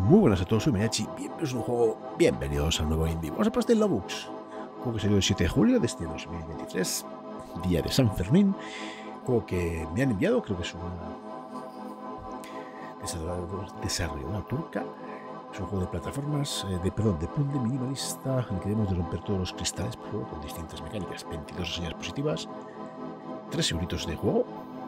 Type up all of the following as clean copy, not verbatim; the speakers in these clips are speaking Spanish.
Muy buenas a todos, soy Mariachi, bienvenidos a un juego, bienvenidos al nuevo indie. Vamos a pasar el Lobux, juego que salió el 7 de julio de este 2023, día de San Fermín, juego que me han enviado, creo que es una desarrolladora turca. Es un juego de plataformas, de puzzle minimalista, en el que debemos de romper todos los cristales por favor, con distintas mecánicas, 22 reseñas positivas, 3 euritos de juego,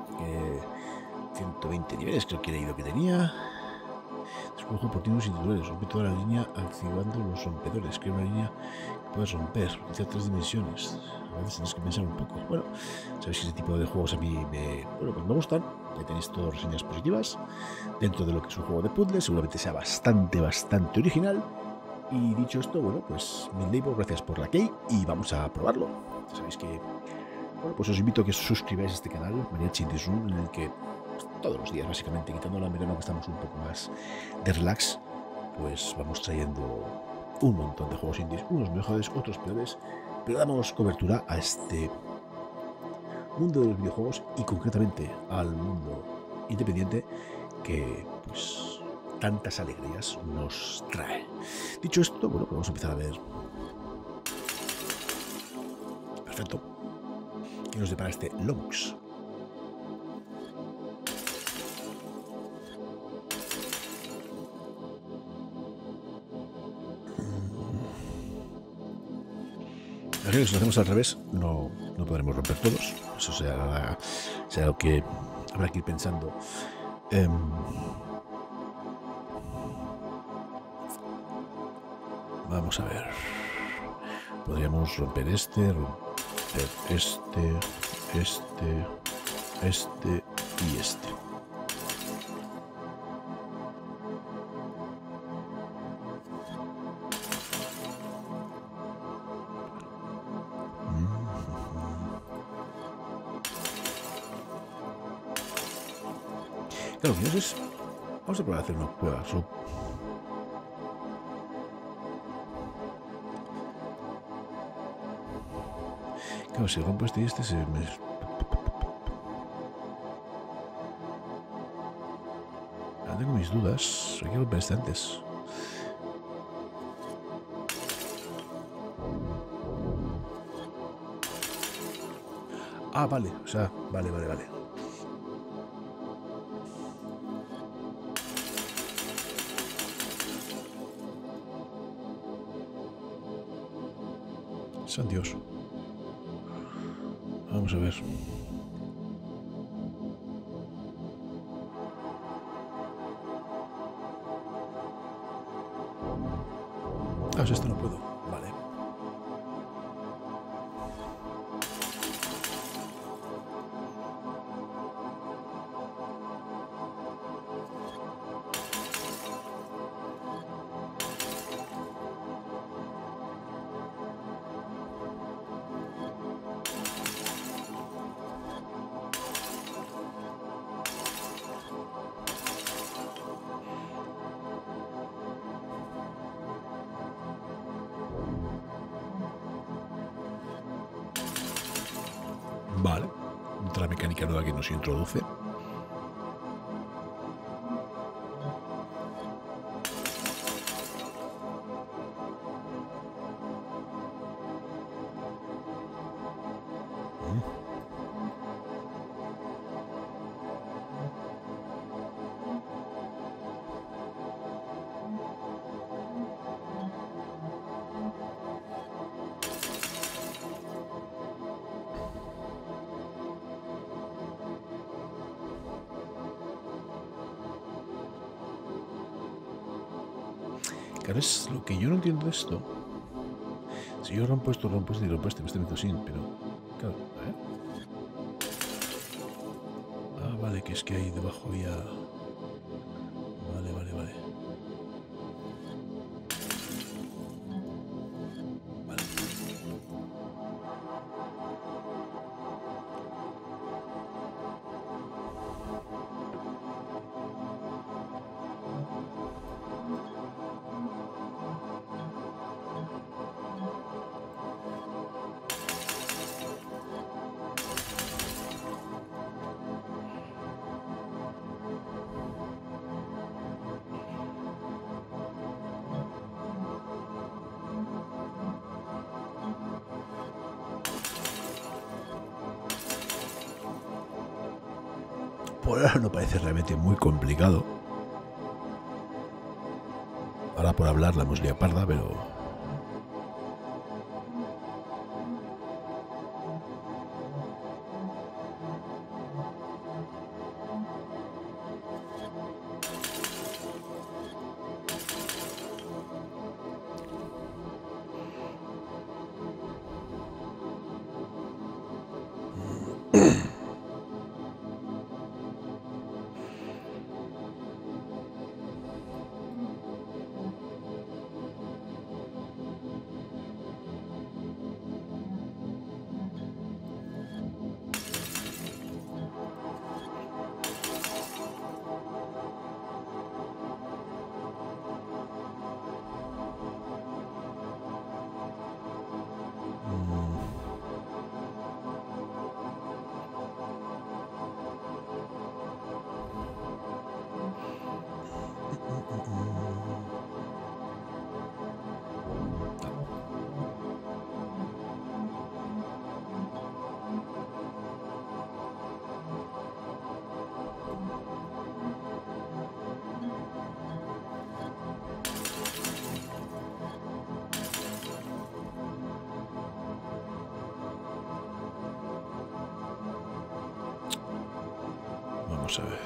120 niveles creo que he leído que tenía. Escojo por tiempos individuales, rompe toda la línea activando los rompedores. Crea una línea que puedes romper, utiliza 3 dimensiones. A veces tienes que pensar un poco. Bueno, sabéis que ese tipo de juegos a mí pues me gustan. Ya tenéis todas reseñas positivas. Dentro de lo que es un juego de puzzle, seguramente sea bastante original. Y dicho esto, bueno, pues mil labor, gracias por la key y vamos a probarlo. Sabéis que, bueno, pues os invito a que os suscribáis a este canal, Mariachi Indie Room, en el que todos los días, básicamente, quitando la verano que estamos un poco más de relax, pues vamos trayendo un montón de juegos indies, unos mejores, otros peores, pero damos cobertura a este mundo de los videojuegos y concretamente al mundo independiente que pues tantas alegrías nos trae. Dicho esto, bueno, pues vamos a empezar a ver. Perfecto. ¿Qué nos depara este Lobux? Si lo hacemos al revés, no podremos romper todos. Eso será lo que habrá que ir pensando. Vamos a ver. Podríamos romper este y este. Claro, entonces vamos a probar a hacer una prueba. Claro, si rompo este y este se me... Ahora tengo mis dudas. Hay que romper este antes. Ah, vale. O sea, vale. San Dios. Vamos a ver. Ah, esto no puedo. Vale. Vale. Otra mecánica nueva que nos introduce. Claro, es lo que yo no entiendo de esto. Si yo rompo esto y rompo este, me estoy metiendo sin, pero... Claro, a ver. Ah, vale, que es que ahí debajo había... Vale. Vale. Por ahora no parece realmente muy complicado. Ahora por hablar la hemos liado parda, pero... Vamos a ver.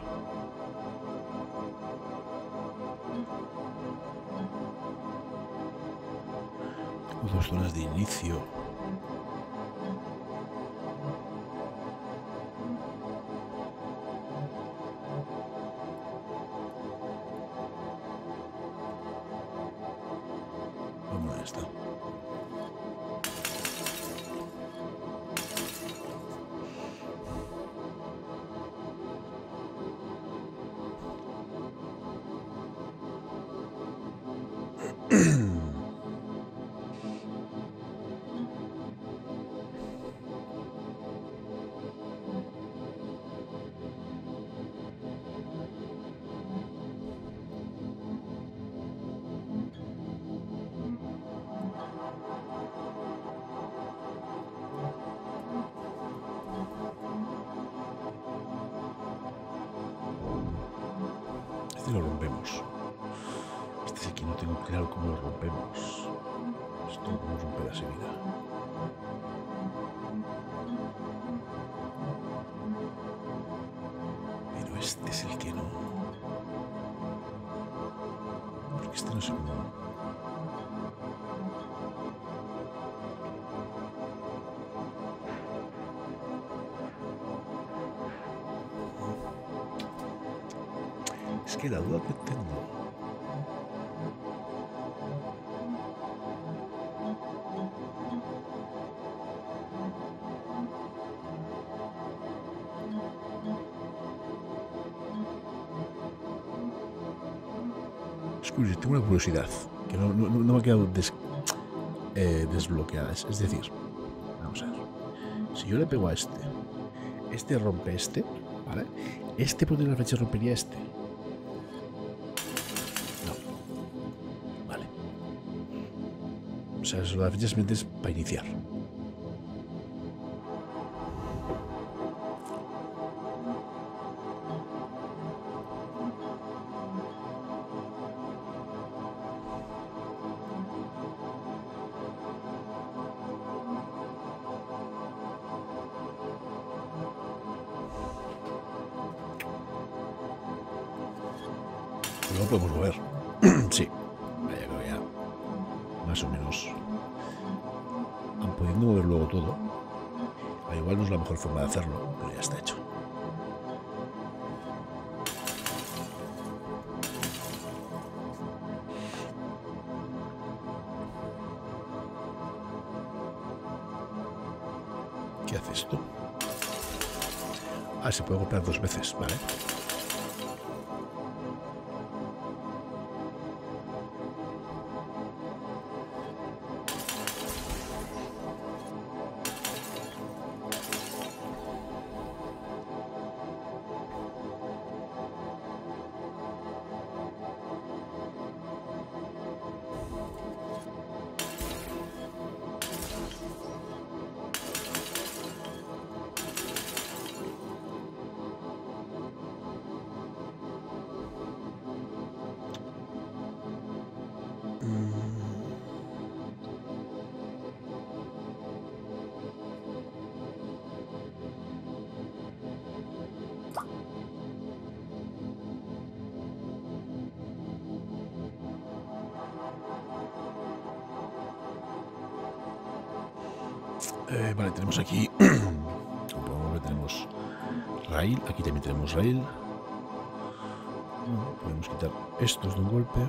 Tengo 2 zonas de inicio. Vamos a esta. Este lo rompemos. Este sí que no tengo claro cómo lo rompemos. Esto lo podemos romper a seguida. Pero este es el que no. Porque este no sé cómo. Es que la duda que tengo. Escuche, tengo una curiosidad que no me ha quedado desbloqueada. Es decir, vamos a ver. Si yo le pego a este rompe este, ¿vale? Este por la flecha rompería este. No. Vale. O sea, eso, la flecha simplemente es para iniciar. No podemos mover. Sí. Vaya, creo ya. Más o menos. Pudiendo mover luego todo. Igual no es la mejor forma de hacerlo, pero ya está hecho. ¿Qué hace esto? Ah, se puede golpear 2 veces, vale. Vale, tenemos aquí, como podemos ver, tenemos rail. Aquí también tenemos rail. Bueno, podemos quitar estos de un golpe.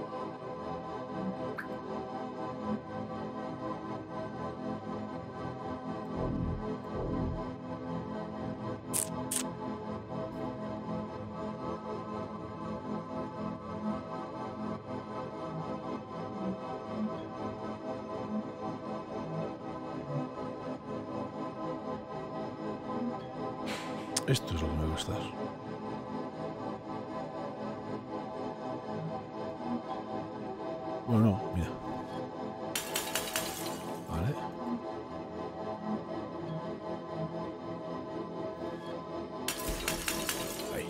Esto es lo que me va a gustar. Bueno, no, mira. Vale. Ahí.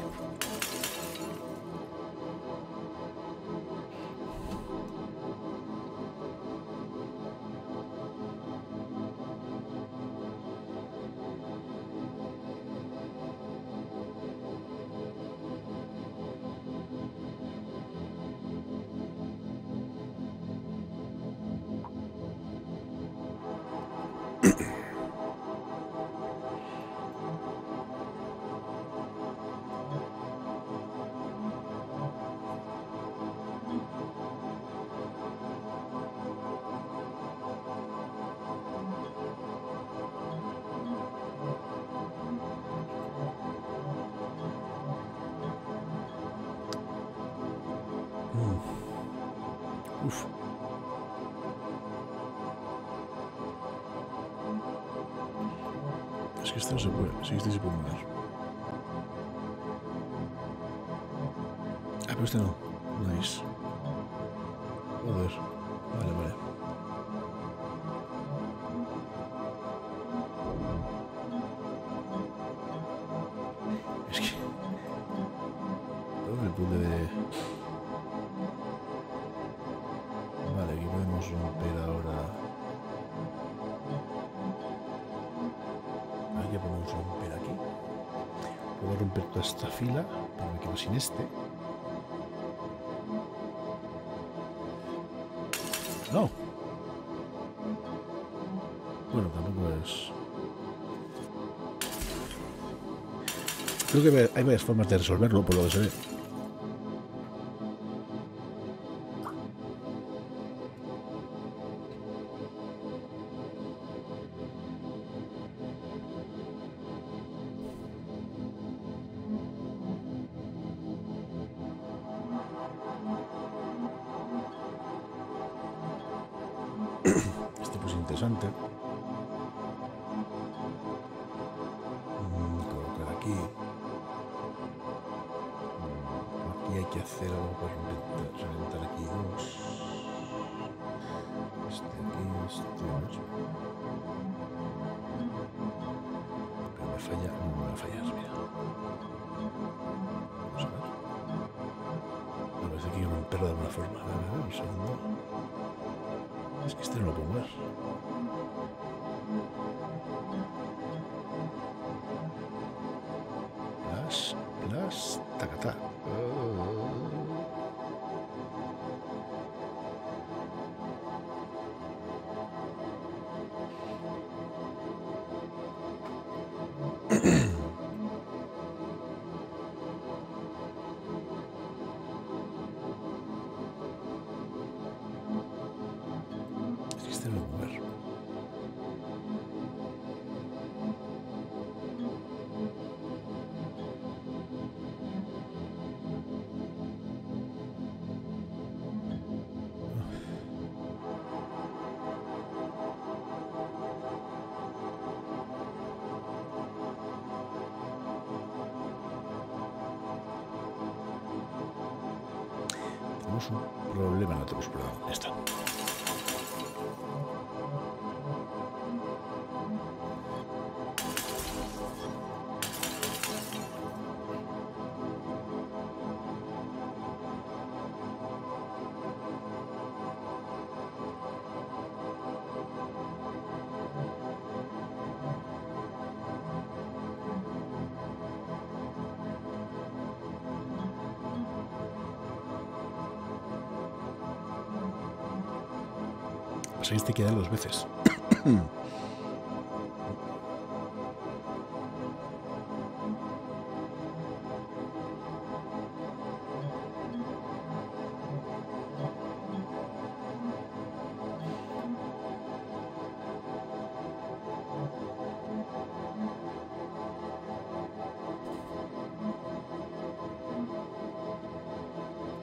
Uf. Es que esto no se puede. Sí, este se puede mover. Ah, pero este no. Nice. Joder. Vale, vale. Es que... ¿dónde pude de...? Vale, aquí podemos romper ahora... Aquí podemos romper aquí. Puedo romper toda esta fila, pero me quedo sin este. No. Bueno, tampoco es... Creo que hay varias formas de resolverlo, por lo que se ve. Este pues interesante. Colocar aquí. Aquí hay que hacer algo para reventar aquí dos. Este aquí, este otro. Pero me falla, no me va a fallar, mira. Vamos a ver. Me parece que hay que romperlo de alguna forma. A ver, un segundo. Es que este no lo puedo mover. Plus, tacatá. Es que este no lo puedo mover. Tenemos un problema, no tenemos problema. Ya está. Pues ahí te quedan dos veces.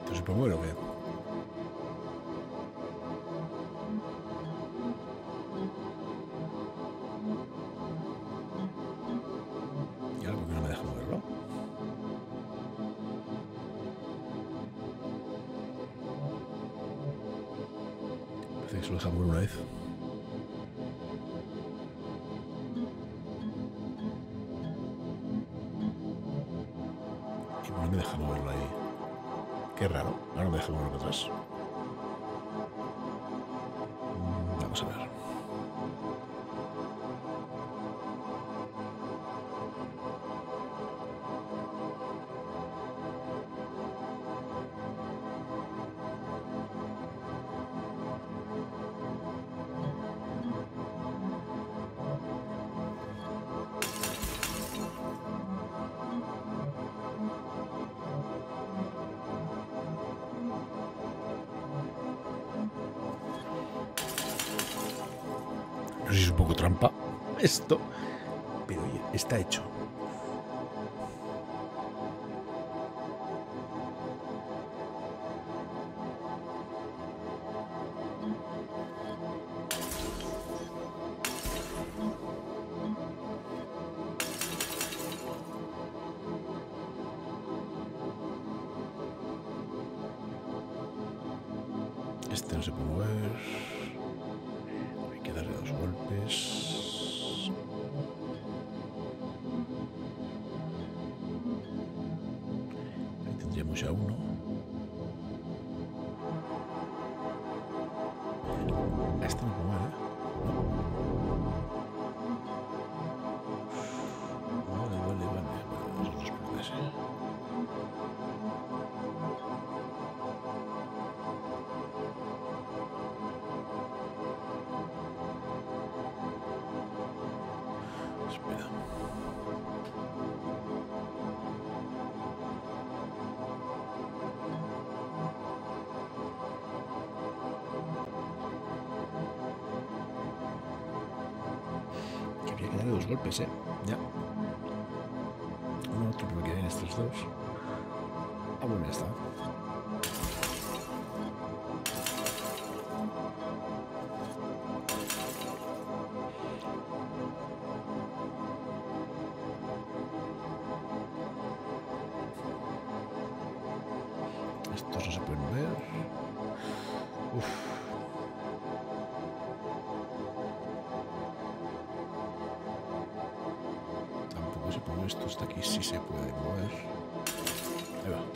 ¿Esto se puede mover o qué? ¿Y ahora por qué no me deja moverlo? Parece que se lo deja mover una vez. Y no me deja moverlo ahí. Qué raro. Ahora me deja moverlo para atrás. Vamos a ver. No sé si es un poco trampa esto, pero oye, está hecho. Este no se puede mover. Hay que darle 2 golpes. Ahí tendríamos ya uno. Este no puede mover, Vale. Nosotros por ese. Espera. Que habría que darle 2 golpes, Ya. Uno, otro, pero que den estos 2. Ah, bueno, ya está. Estos no se pueden ver. Uf. Tampoco se puede mover. Esto hasta aquí sí se puede mover. Ahí va.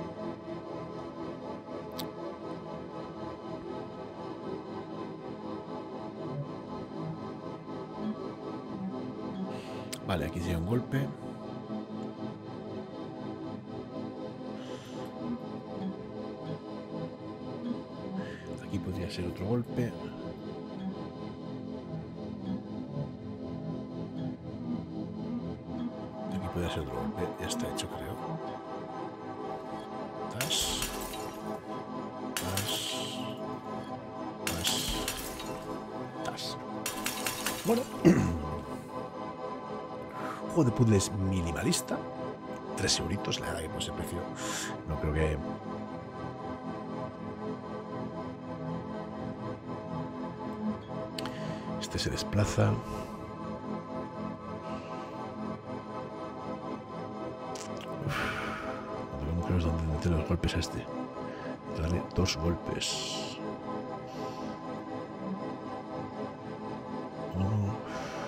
Vale, aquí llega un golpe. Aquí podría ser otro golpe. Aquí podría ser otro golpe. Ya está hecho, creo. Tas. Bueno. Juego de puzzles minimalista. 3 euritos, la verdad que por ese precio no creo que... Este se desplaza. No creo dónde meter los golpes a este. Darle 2 golpes. Uno.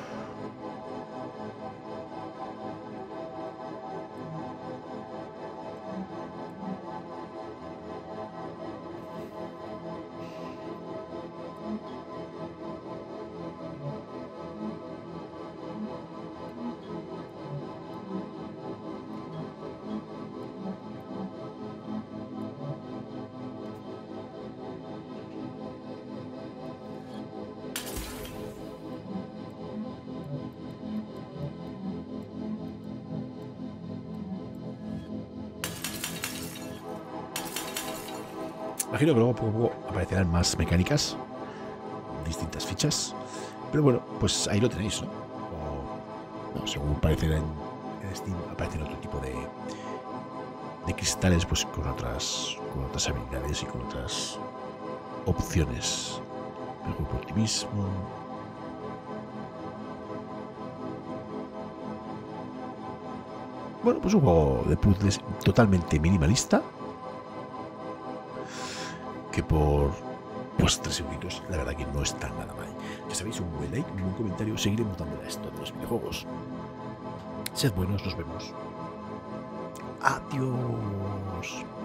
Imagino que luego poco a poco aparecerán más mecánicas, distintas fichas, pero bueno, pues ahí lo tenéis, ¿no? O, no, según parecerá en Steam, aparecen otro tipo de cristales, pues con otras habilidades y con otras opciones. Mejor por optimismo. Bueno, pues un juego de puzzles totalmente minimalista, que por pues 3 segunditos, la verdad que no está nada mal. Ya sabéis, un buen like, un buen comentario, seguiremos dándole a esto de los videojuegos. Sed buenos, nos vemos. Adiós.